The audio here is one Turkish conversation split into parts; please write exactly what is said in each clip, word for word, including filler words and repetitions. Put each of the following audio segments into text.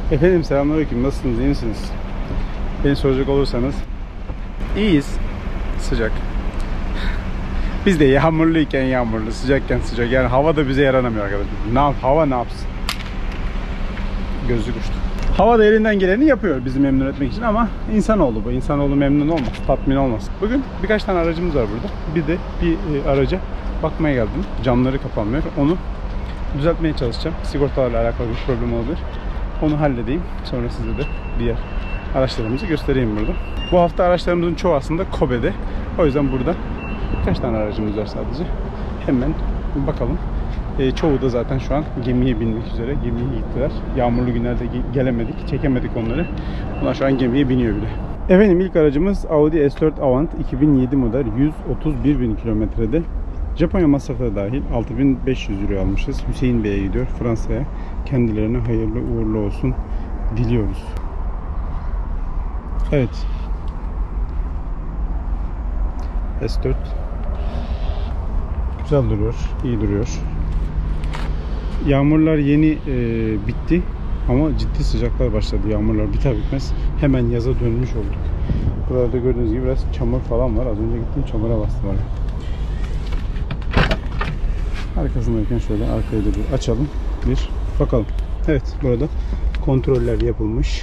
Efendim selamünaleyküm. Nasılsınız? İyi misiniz? Beni soracak olursanız iyiyiz. Sıcak. Biz de yağmurluyken yağmurlu, sıcakken sıcak. Yani hava da bize yaranamıyor arkadaşlar. Ne yap? Hava ne yapsın? Gözlük uçtu. Hava da elinden geleni yapıyor bizi memnun etmek için ama insanoğlu bu. İnsanoğlu memnun olmaz, tatmin olmaz. Bugün birkaç tane aracımız var burada. Bir de bir araca bakmaya geldim. Camları kapanmıyor. Onu düzeltmeye çalışacağım. Sigortalarla alakalı bir problem olabilir. Onu halledeyim. Sonra size de diğer araçlarımızı göstereyim burada. Bu hafta araçlarımızın çoğu aslında Kobe'de. O yüzden burada birkaç tane aracımız var sadece. Hemen bakalım. E, çoğu da zaten şu an gemiye binmek üzere. Gemiye gittiler. Yağmurlu günlerde çekemedik. Çekemedik onları. Bunlar şu an gemiye biniyor bile. Efendim ilk aracımız Audi S dört Avant iki bin yedi model yüz otuz bir bin kilometrede. Japonya masrafı dahil altı bin beş yüz euro almışız. Hüseyin Bey'e gidiyor. Fransa'ya. Kendilerine hayırlı uğurlu olsun diliyoruz. Evet. S dört güzel duruyor. İyi duruyor. Yağmurlar yeni e, bitti. Ama ciddi sıcaklar başladı. Yağmurlar biter bitmez hemen yaza dönmüş olduk. Burada gördüğünüz gibi biraz çamur falan var. Az önce gittim çamura bastım oraya. Arkasındayken şöyle arkayı da bir açalım. Bir bakalım. Evet, burada kontroller yapılmış.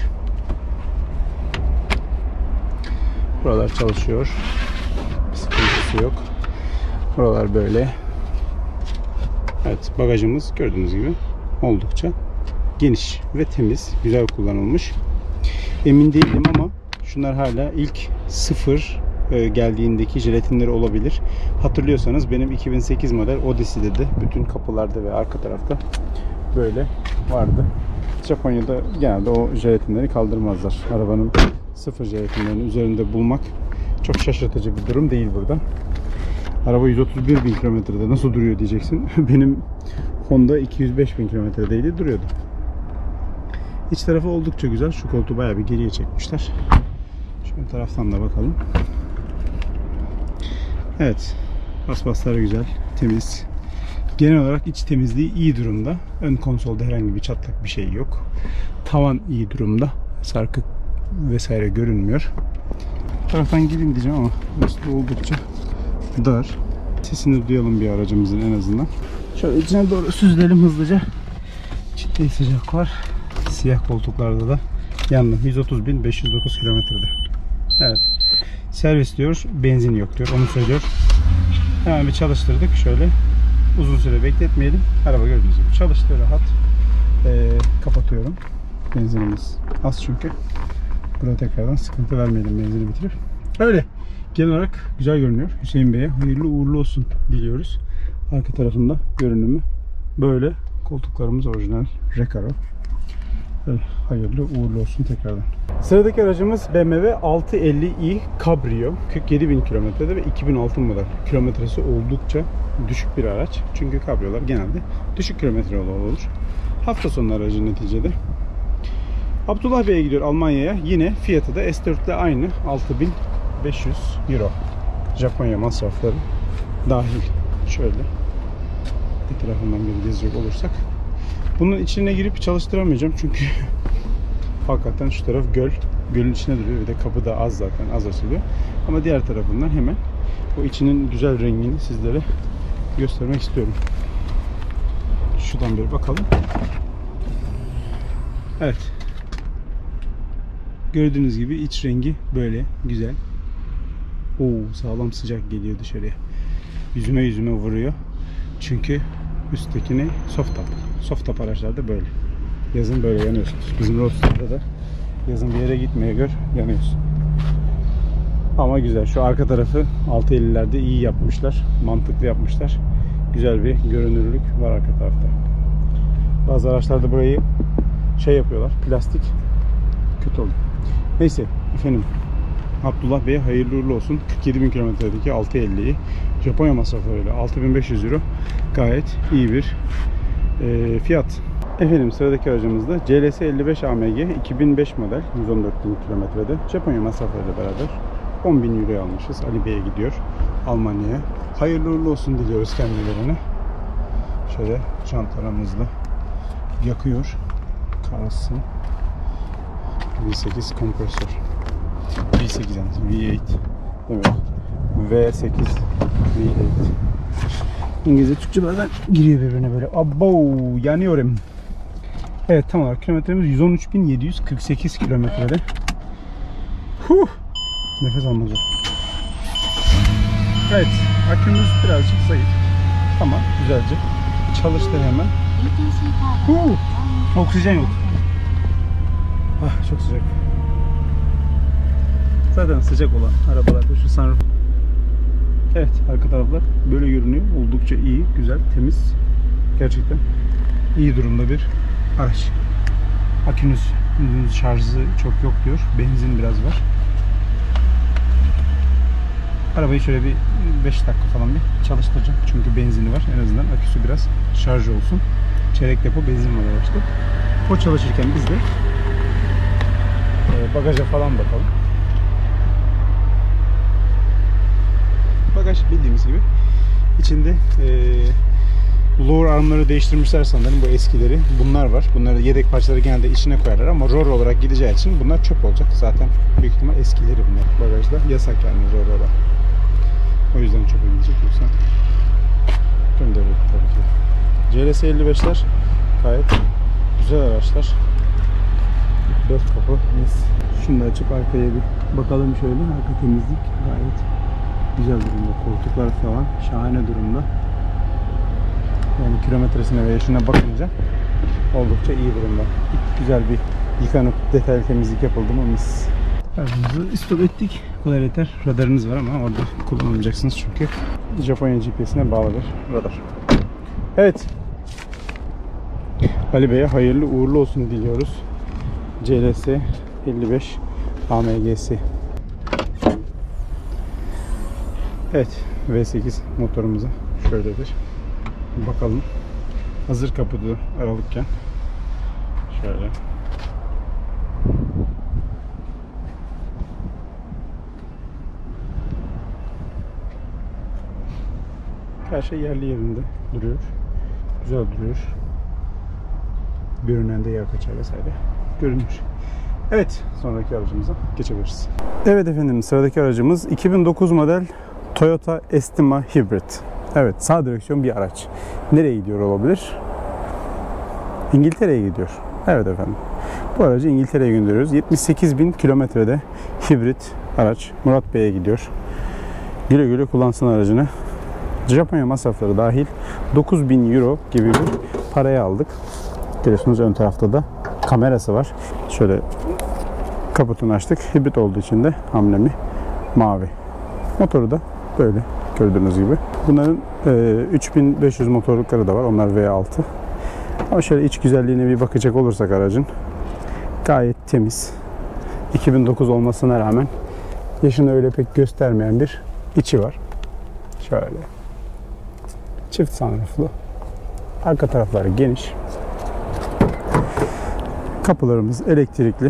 Buralar çalışıyor. Bir sıkıntısı yok. Buralar böyle. Evet, bagajımız gördüğünüz gibi oldukça geniş ve temiz. Güzel kullanılmış. Emin değilim ama şunlar hala ilk sıfır geldiğindeki jelatinleri olabilir. Hatırlıyorsanız benim iki bin sekiz model Odyssey'de de bütün kapılarda ve arka tarafta böyle vardı. Japonya'da genelde o jelatinleri kaldırmazlar. Arabanın sıfır jelatinlerini üzerinde bulmak çok şaşırtıcı bir durum değil burada. Araba yüz otuz bir bin kilometrede nasıl duruyor diyeceksin. Benim Honda iki yüz beş bin kilometredeydi, duruyordu. İç tarafı oldukça güzel. Şu koltuğu bayağı bir geriye çekmişler. Şöyle taraftan da bakalım. Evet. Paspasları güzel, temiz. Genel olarak iç temizliği iyi durumda. Ön konsolda herhangi bir çatlak bir şey yok. Tavan iyi durumda. Sarkık vesaire görünmüyor. Bu taraftan gideyim diyeceğim ama burası oldukça dar. Sesini duyalım bir aracımızın en azından. Şöyle içine doğru süzülelim hızlıca. Ciddi sıcak var. Siyah koltuklarda da yandım. yüz otuz bin beş yüz dokuz kilometrede. Evet. Servis diyor, benzin yok diyor. Onu söylüyor. Hemen bir çalıştırdık. Şöyle uzun süre bekletmeyelim. Araba gördüğünüz gibi çalıştı rahat. Ee, kapatıyorum. Benzinimiz az çünkü. Burada tekrardan sıkıntı vermeyelim benzini bitirip. Öyle. Genel olarak güzel görünüyor. Hüseyin Bey'e hayırlı uğurlu olsun diliyoruz. Arka tarafında görünümü böyle. Koltuklarımız orijinal Recaro. Evet, hayırlı uğurlu olsun tekrardan. Sıradaki aracımız B M W altı yüz elli i Cabrio. kırk yedi bin kilometrede ve iki bin altı model. Kilometresi oldukça düşük bir araç. Çünkü kabriyolar genelde düşük kilometre olur. Hafta sonu aracı neticede. Abdullah Bey'e gidiyor Almanya'ya. Yine fiyatı da S dört ile aynı. altı bin beş yüz euro. Japonya masrafları dahil. Şöyle bir tarafından bir gezecek olursak. Bunun içine girip çalıştıramayacağım çünkü hakikaten şu taraf göl. Gölün içine duruyor ve de kapı da az zaten az açılıyor. Ama diğer tarafından hemen o içinin güzel rengini sizlere göstermek istiyorum. Şuradan bir bakalım. Evet. Gördüğünüz gibi iç rengi böyle güzel. Oo, sağlam sıcak geliyor dışarıya. Yüzüme yüzüme vuruyor. Çünkü üsttekini soft top. Soft top araçlarda böyle. Yazın böyle yanıyorsunuz. Bizim Roadster'da da yazın bir yere gitmeye gör yanıyorsun. Ama güzel. Şu arka tarafı altı ellilerde iyi yapmışlar. Mantıklı yapmışlar. Güzel bir görünürlük var arka tarafta. Bazı araçlarda burayı şey yapıyorlar. Plastik. Kötü oldu. Neyse efendim. Abdullah Bey'e hayırlı uğurlu olsun. kırk yedi bin kilometredeki altı yüz elliyi Japonya masraflarıyla altı bin beş yüz euro. Gayet iyi bir e, fiyat. Efendim sıradaki aracımızda C L S elli beş A M G iki bin beş model yüz on dört bin kilometrede. Japonya masraflarıyla beraber on bin euroya almışız. Ali Bey'e gidiyor Almanya'ya. Hayırlı uğurlu olsun diliyoruz kendilerine. Şöyle çantalarımızla yakıyor. Karasın. V sekiz kompresör. V sekiz yani V sekiz. Evet. V sekiz V sekiz. İngilizce Türkçe bazen giriyor birbirine böyle. Abo, yanıyorum. Evet, tam olarak kilometremiz yüz on üç bin yedi yüz kırk sekiz kilometrede. Huh! Nefes almaz. Evet, akümüz birazcık zayıf. Tamam, güzelce çalıştı hemen. Huh! Oksijen yok. Ah, çok sıcak. Zaten sıcak olan arabalarda şu sunroof. Evet, arka taraflar böyle görünüyor. Oldukça iyi, güzel, temiz. Gerçekten iyi durumda bir araç. Akünüz şarjı çok yok diyor. Benzin biraz var. Arabayı şöyle bir beş dakika falan bir çalıştıracağım. Çünkü benzini var. En azından aküsü biraz şarj olsun. Çeyrek depo benzin var araçta. O çalışırken biz de bagaja falan bakalım. Bagaj bildiğimiz gibi. İçinde e, lower armları değiştirmişler sanırım, bu eskileri. Bunlar var. Bunları yedek parçaları genelde içine koyarlar ama R O R olarak gideceği için bunlar çöp olacak. Zaten büyük ihtimal eskileri bunlar. Bagajda yasak yani R O R'da. O yüzden çöpe gidecek, yoksa gönderir tabii ki. C L S elli beşler gayet güzel araçlar. Dört kapı mis. Şunu da açıp arkaya bir bakalım şöyle. Arka temizlik gayet güzel durumda. Koltuklar falan şahane durumda. Yani kilometresine ve yaşına bakınca oldukça iyi durumda. Güzel bir yıkanıp detaylı temizlik yapıldı mı mis. Aracımızı istop ettik. Kolay yeter. Radarınız var ama orada kullanmayacaksınız çünkü Japonya G P S'ine bağlı bir radar. Evet. Ali Bey'e hayırlı uğurlu olsun diliyoruz. C L S elli beş A M G'si. Evet, V sekiz motorumuza şöyle bir bakalım. Hazır kaputu aralıkken şöyle. Her şey yerli yerinde duruyor. Güzel duruyor. Görünen de yer kaçar vesaire görünür. Evet, sonraki aracımıza geçebiliriz. Evet efendim, sıradaki aracımız iki bin dokuz model Toyota Estima Hybrid. Evet, sağ direksiyon bir araç. Nereye gidiyor olabilir? İngiltere'ye gidiyor. Evet efendim. Bu aracı İngiltere'ye gönderiyoruz. yetmiş sekiz bin kilometrede hibrit araç Murat Bey'e gidiyor. Güle güle kullansın aracını. Japonya masrafları dahil dokuz bin euro gibi bir paraya aldık. Görüyorsunuz ön tarafta da kamerası var. Şöyle kaputunu açtık. Hibrit olduğu için de amblemi mavi. Motoru da böyle gördüğünüz gibi. Bunların e, üç bin beş yüz motorlukları da var. Onlar V altı. Ama şöyle iç güzelliğine bir bakacak olursak aracın gayet temiz. iki bin dokuz olmasına rağmen yaşını öyle pek göstermeyen bir içi var. Şöyle. Çift sunrooflu. Arka tarafları geniş. Kapılarımız elektrikli.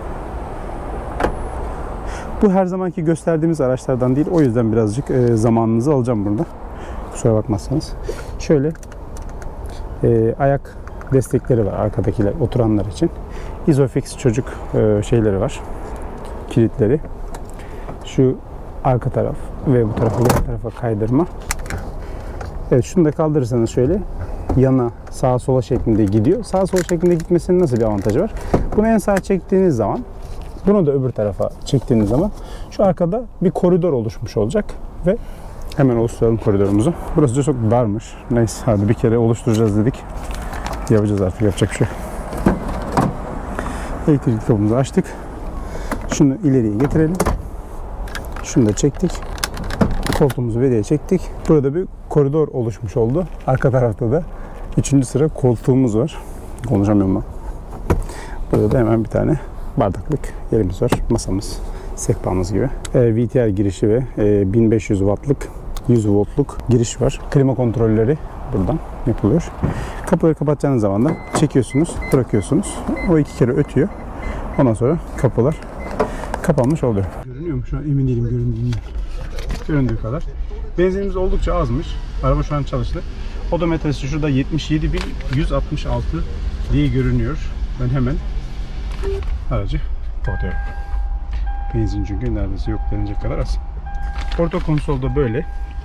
Bu her zamanki gösterdiğimiz araçlardan değil. O yüzden birazcık e, zamanınızı alacağım burada. Kusura bakmazsanız. Şöyle e, ayak destekleri var arkadakiler, oturanlar için. Isofix çocuk e, şeyleri var. Kilitleri. Şu arka taraf ve bu tarafa, bu tarafa kaydırma. Evet, şunu da kaldırırsanız şöyle yana, sağa sola şeklinde gidiyor. Sağa sola şeklinde gitmesinin nasıl bir avantajı var? Bunu en sağa çektiğiniz zaman, bunu da öbür tarafa çektiğiniz zaman şu arkada bir koridor oluşmuş olacak ve hemen oluşturalım koridorumuzu. Burası da çok darmış. Neyse, hadi bir kere oluşturacağız dedik. Yapacağız artık, yapacak bir şey. Elektrikli kapımızı açtık. Şunu ileriye getirelim. Şunu da çektik. Koltuğumuzu beriye çektik. Burada bir koridor oluşmuş oldu. Arka tarafta da üçüncü sıra koltuğumuz var. Konuşamıyorum ben. Burada da hemen bir tane bardaklık yerimiz var. Masamız, sehpamız gibi. E, V T R girişi ve e, bin beş yüz wattlık, yüz voltluk giriş var. Klima kontrolleri buradan yapılıyor. Kapıları kapatacağınız zaman da çekiyorsunuz, bırakıyorsunuz. O iki kere ötüyor. Ondan sonra kapılar kapanmış oluyor. Görünüyor mu? Şu an emin değilim göründüğünde. Göründüğü kadar. Benzinimiz oldukça azmış. Araba şu an çalıştı. Odometresi şurada yetmiş yedi bin yüz altmış altı diye görünüyor. Ben hemen aracı Kapatıyorum. Benzin çünkü neredeyse yok denecek kadar az. Orta konsolda böyle.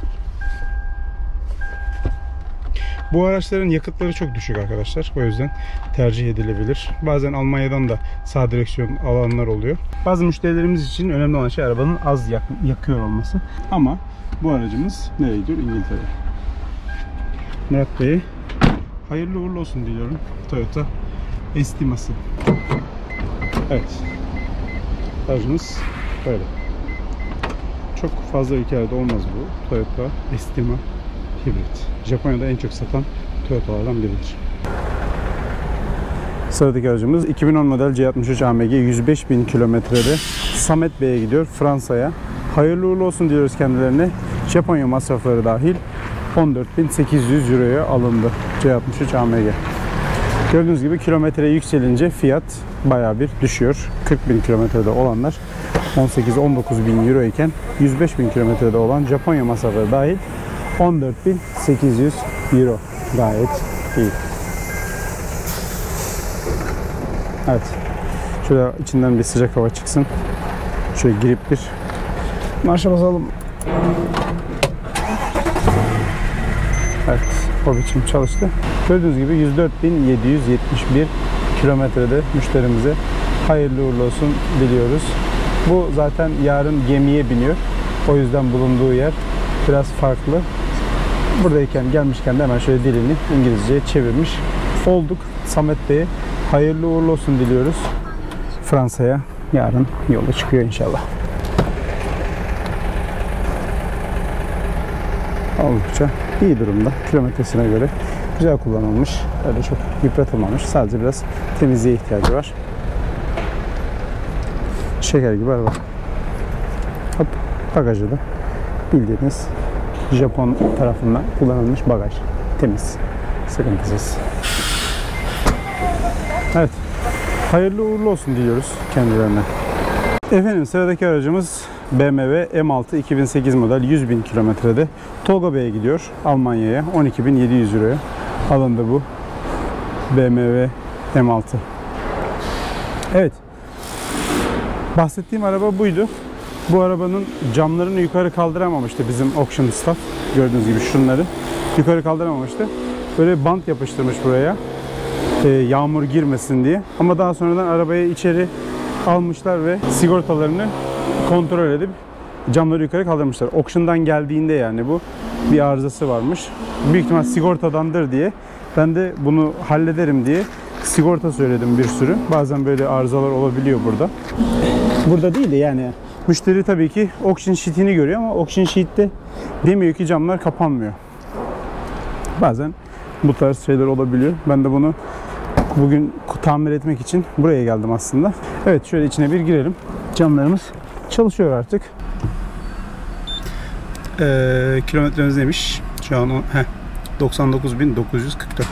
Bu araçların yakıtları çok düşük arkadaşlar. O yüzden tercih edilebilir. Bazen Almanya'dan da sağ direksiyon alanlar oluyor. Bazı müşterilerimiz için önemli olan şey arabanın az yak yakıyor olması. Ama bu aracımız nereye gidiyor? İngiltere'ye. Murat Bey'e hayırlı uğurlu olsun diliyorum. Toyota Estima'sı. Evet. Aracımız böyle. Çok fazla ülkelerde olmaz bu. Toyota Estima hibrit. Japonya'da en çok satan Toyota'lardan biridir. Sıradaki aracımız iki bin on model C altmış üç A M G, yüz beş bin kilometrede Samet Bey'e gidiyor, Fransa'ya. Hayırlı uğurlu olsun diyoruz kendilerine. Japonya masrafları dahil on dört bin sekiz yüz euroya alındı C altmış üç A M G. Gördüğünüz gibi kilometre yükselince fiyat bayağı bir düşüyor. kırk bin kilometrede olanlar on sekiz on dokuz bin euro iken yüz beş bin kilometrede olan Japonya masrafları dahil on dört bin sekiz yüz euro. Gayet iyi. Evet. Şöyle içinden bir sıcak hava çıksın. Şöyle girip bir marşa basalım. Evet. O biçim çalıştı. Gördüğünüz gibi yüz dört bin yedi yüz yetmiş bir kilometrede müşterimize hayırlı uğurlu olsun diliyoruz. Bu zaten yarın gemiye biniyor. O yüzden bulunduğu yer biraz farklı. Buradayken gelmişken de hemen şöyle dilini İngilizceye çevirmiş olduk. Samet Bey'e hayırlı uğurlu olsun diliyoruz. Fransa'ya yarın yola çıkıyor inşallah. Oldukça iyi durumda. Kilometresine göre güzel kullanılmış. Öyle çok yıpratılmamış. Sadece biraz temizliğe ihtiyacı var. Şeker gibi araba. Hop, bagajı da bildiğiniz Japon tarafından kullanılmış bagaj. Temiz. Sıkıntısız. Evet. Hayırlı uğurlu olsun diliyoruz kendilerine. Efendim sıradaki aracımız B M W M altı iki bin sekiz model yüz bin kilometrede Tolga Bey'e gidiyor. Almanya'ya on iki bin yedi yüz euroya alındı bu B M W M altı. Evet. Bahsettiğim araba buydu. Bu arabanın camlarını yukarı kaldıramamıştı bizim auction staff. Gördüğünüz gibi şunları yukarı kaldıramamıştı. Böyle bant yapıştırmış buraya. Ee, yağmur girmesin diye. Ama daha sonradan arabayı içeri almışlar ve sigortalarını kontrol edip camları yukarı kaldırmışlar. Auction'dan geldiğinde yani bu bir arızası varmış. Büyük ihtimal sigortadandır diye. Ben de bunu hallederim diye sigorta söyledim bir sürü. Bazen böyle arızalar olabiliyor burada. Burada değil de yani müşteri tabii ki auction sheet'ini görüyor ama auction sheet'te demiyor ki camlar kapanmıyor. Bazen bu tarz şeyler olabiliyor. Ben de bunu bugün tamir etmek için buraya geldim aslında. Evet, şöyle içine bir girelim. Camlarımız çalışıyor artık. Ee, kilometremiz neymiş? Şu an o, heh, doksan dokuz bin dokuz yüz kırk dört.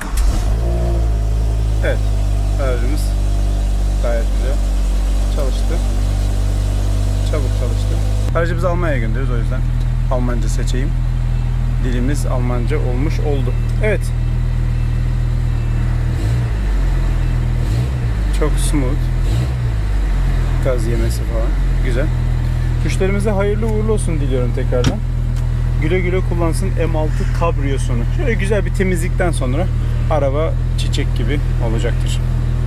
Evet, aracımız gayet güzel çalıştı. Çabuk çalıştı. Aracımızı Almanya'ya gönderiyoruz, o yüzden Almanca seçeyim. Dilimiz Almanca olmuş oldu. Evet. Çok smooth. Gaz yemesi falan. Güzel. Müşterimize hayırlı uğurlu olsun diliyorum tekrardan. Güle güle kullansın M altı kabriyosunu. Şöyle güzel bir temizlikten sonra araba çiçek gibi olacaktır.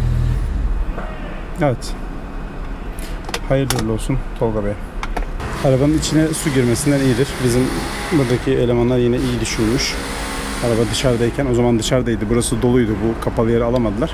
Evet. Hayırlı uğurlu olsun Tolga Bey. Arabanın içine su girmesinden iyidir. Bizim buradaki elemanlar yine iyi düşünmüş. Araba dışarıdayken, o zaman dışarıdaydı. Burası doluydu. Bu kapalı yeri alamadılar.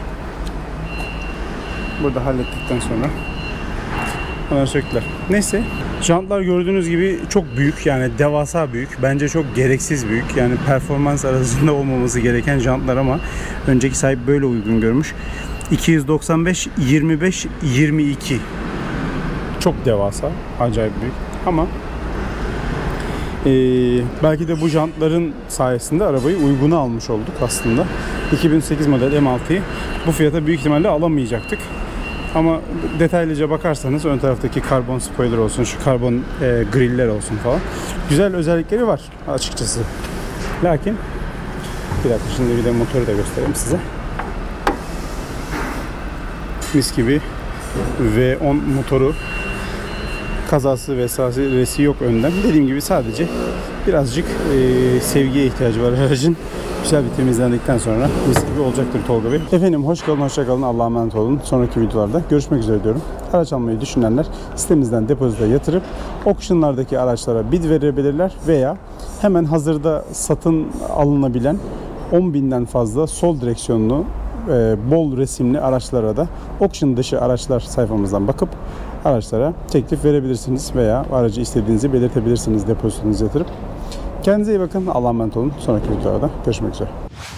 Burada hallettikten sonra hemen söktüler. Neyse. Jantlar gördüğünüz gibi çok büyük, yani devasa büyük. Bence çok gereksiz büyük. Yani performans arasında olmaması gereken jantlar ama önceki sahibi böyle uygun görmüş. iki yüz doksan beş yirmi beş yirmi iki. Çok devasa. Acayip büyük. Ama ee, belki de bu jantların sayesinde arabayı uyguna almış olduk aslında. iki bin sekiz model M altıyı bu fiyata büyük ihtimalle alamayacaktık. Ama detaylıca bakarsanız ön taraftaki karbon spoiler olsun, şu karbon e, griller olsun falan. Güzel özellikleri var açıkçası. Lakin bir dakika, şimdi bir de motoru da göstereyim size. Mis gibi V on motoru, kazası vesairesi yok önden. Dediğim gibi sadece birazcık e, sevgiye ihtiyacı var aracın. Güzel bir temizlendikten sonra mis gibi olacaktır Tolga Bey. Efendim hoş kalın, hoşça kalın. Allah'a emanet olun. Sonraki videolarda görüşmek üzere diyorum. Araç almayı düşünenler sitemizden depozita yatırıp auctionlardaki araçlara bid verebilirler veya hemen hazırda satın alınabilen on binden fazla sol direksiyonlu e, bol resimli araçlara da auction dışı araçlar sayfamızdan bakıp araçlara teklif verebilirsiniz veya aracı istediğinizi belirtebilirsiniz depozitonuzu yatırıp. Kendinize iyi bakın. Allah'a emanet olun. Sonraki videolarda görüşmek üzere.